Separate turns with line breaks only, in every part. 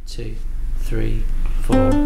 2, 3, 4.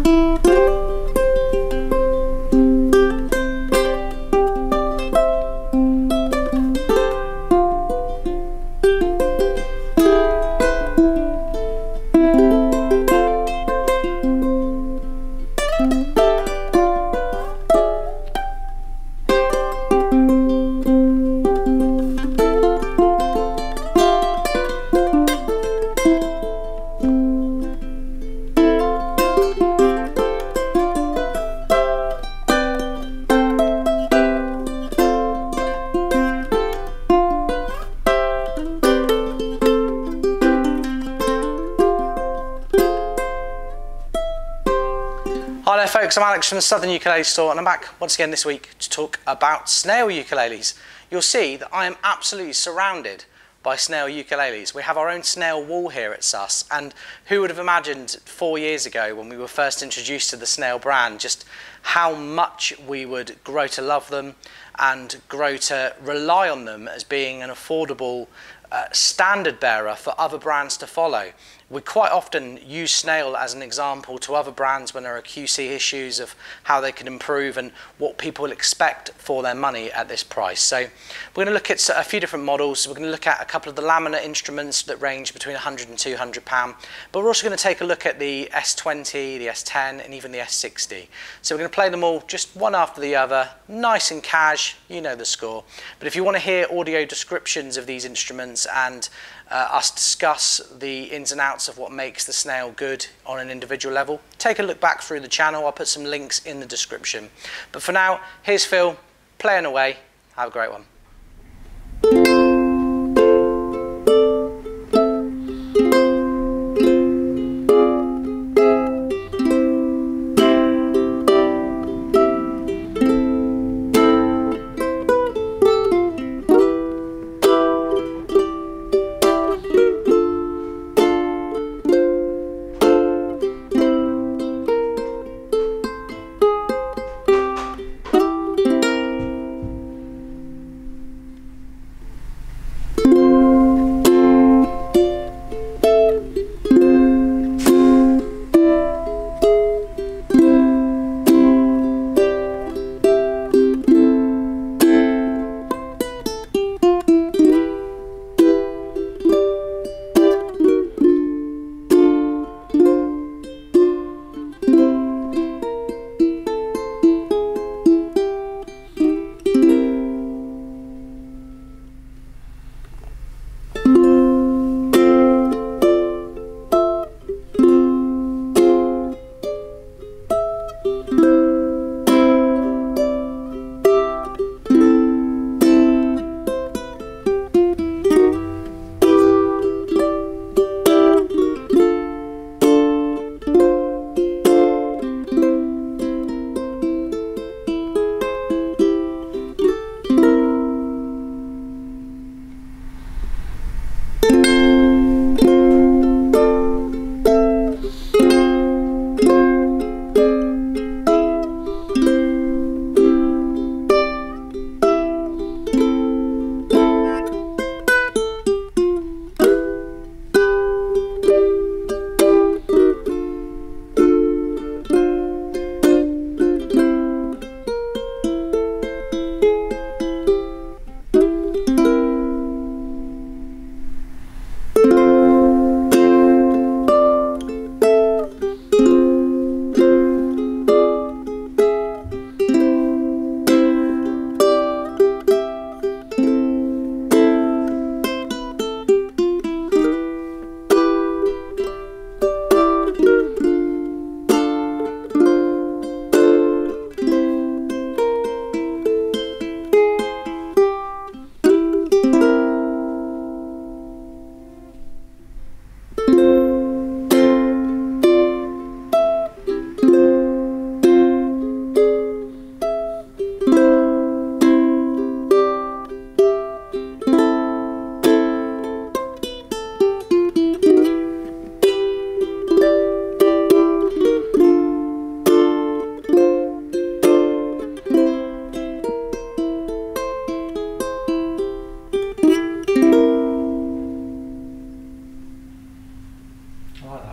Hi there folks, I'm Alex from the Southern Ukulele Store and I'm back once again this week to talk about snail ukuleles. You'll see that I am absolutely surrounded by snail ukuleles. We have our own snail wall here at SUS, and who would have imagined 4 years ago when we were first introduced to the snail brand just how much we would grow to love them and grow to rely on them as being an affordable standard bearer for other brands to follow. We quite often use snail as an example to other brands when there are QC issues of how they can improve and what people will expect for their money at this price. So we're going to look at a few different models. We're going to look at a couple of the laminate instruments that range between £100 and £200, but we're also going to take a look at the S20, the S10 and even the S60. So we're going to play them all just one after the other, nice and cash, you know the score. But if you want to hear audio descriptions of these instruments and us discuss the ins and outs of what makes the snail good on an individual level, take a look back through the channel. I'll put some links in the description. But for now, here's Phil playing away. Have a great one.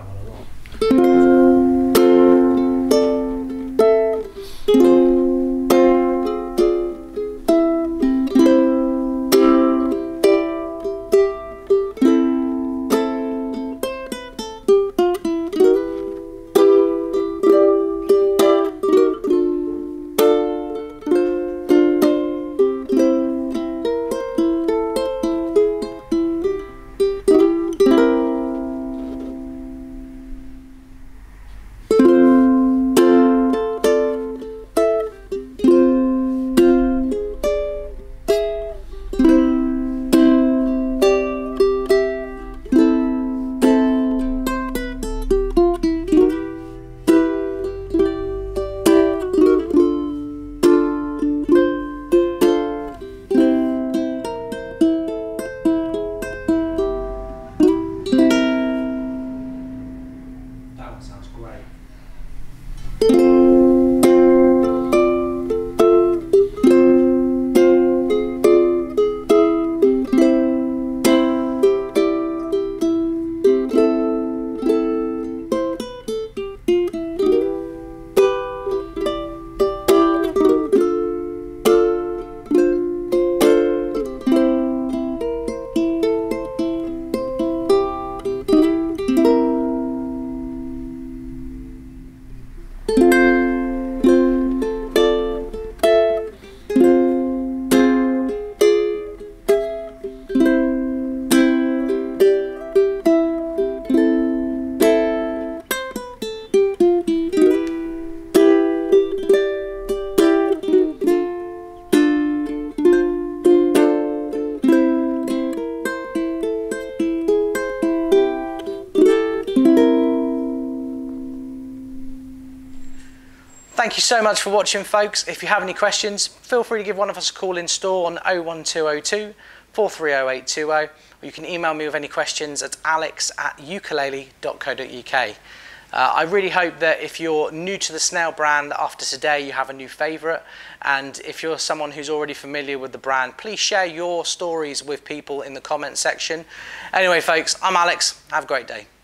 that one a lot. Sounds great. Thank you so much for watching, folks. If you have any questions, feel free to give one of us a call in store on 01202 430820, or you can email me with any questions at alex@ukulele.co.uk. I really hope that if you're new to the Snail brand after today, you have a new favourite, and if you're someone who's already familiar with the brand, please share your stories with people in the comment section. Anyway, folks, I'm Alex. Have a great day.